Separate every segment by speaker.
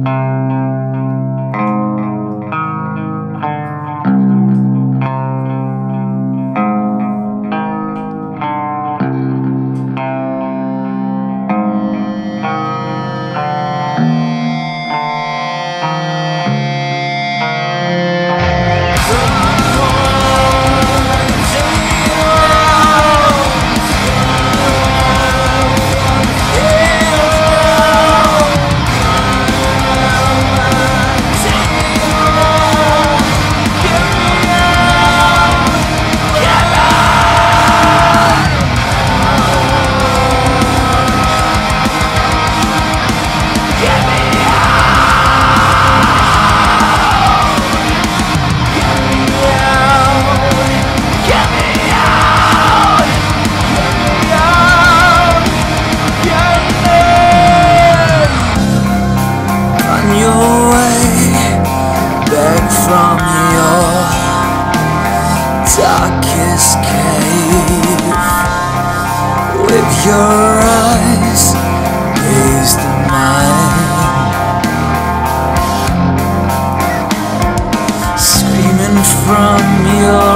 Speaker 1: From your darkest cave, with your eyes gazed at mine, screaming from your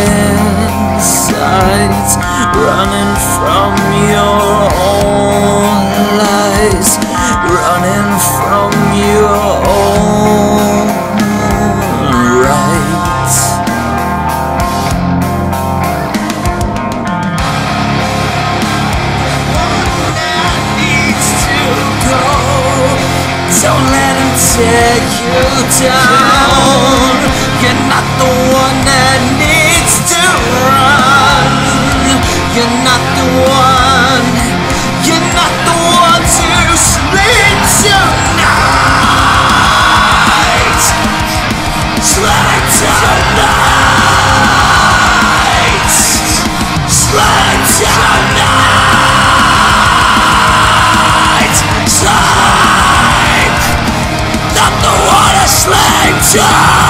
Speaker 1: insides, running from your own lies, running from your own right. Needs to go. Don't let him tear you down. You're not the one that needs to run. You're not the one. You're not the one to sleep tonight. Sleep tonight. Sleep tonight. Sleep. Not the one to sleep to.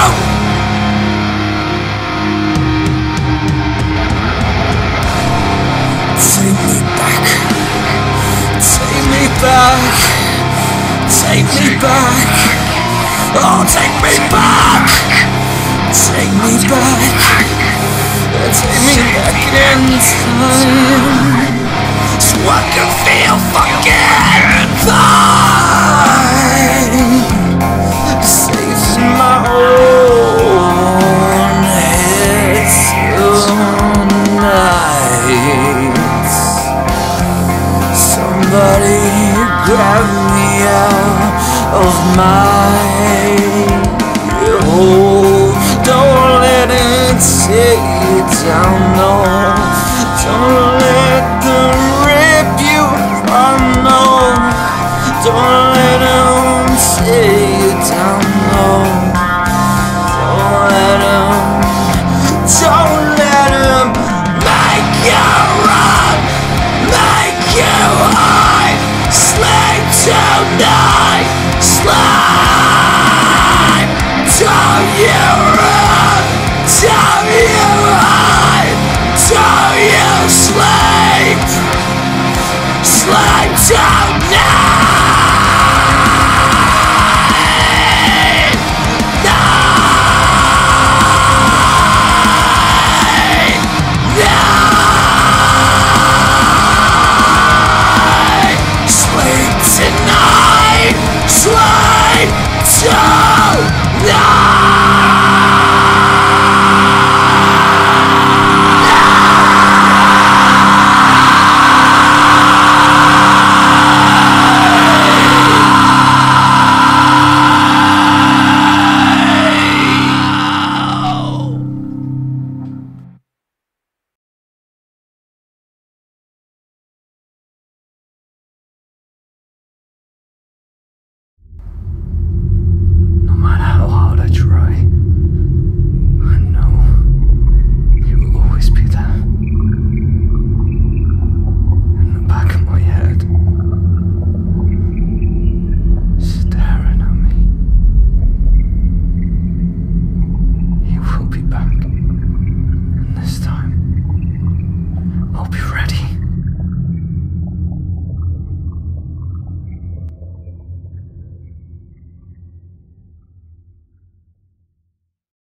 Speaker 1: Take me back. Take me back. Take me back. Oh, take me back. Take me back. Take me back in time, so I can feel fucking fine. Safe in my own head tonight. Somebody grab me out of my hole. Don't let it take you down, no. Don't let them rip you apart, no. Don't let them take you down, no. Don't let them